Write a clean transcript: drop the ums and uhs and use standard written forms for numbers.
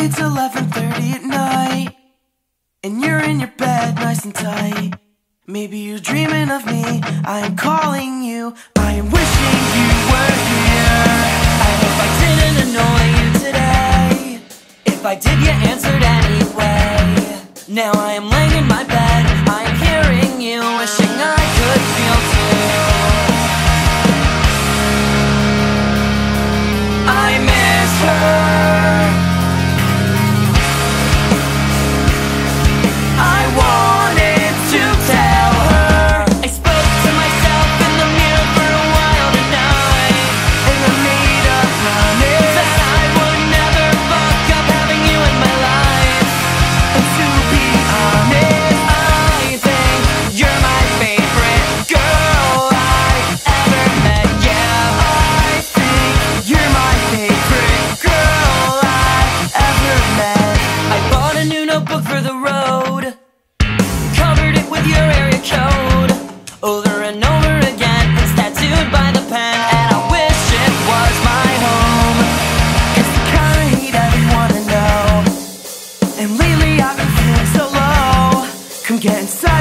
It's 11:30 at night, and you're in your bed nice and tight. Maybe you're dreaming of me, I am calling you, I am wishing you were here. I hope I didn't annoy you today. If I did, you answered anyway. Now I am laying in my bed, I am hearing you, wishing I could feel too. I miss her. I wanted to tell her. I spoke to myself in the mirror for a while tonight, and I made a promise that I would never fuck up having you in my life. And to be honest, I think you're my favorite girl I ever met. Yeah, I think you're my favorite girl I ever met. I bought a new notebook for the road, covered it with your area code, over and over again. It's tattooed by the pen, and I wish it was my home. It's the kind everyone I know, and lately I've been feeling so low. Come get inside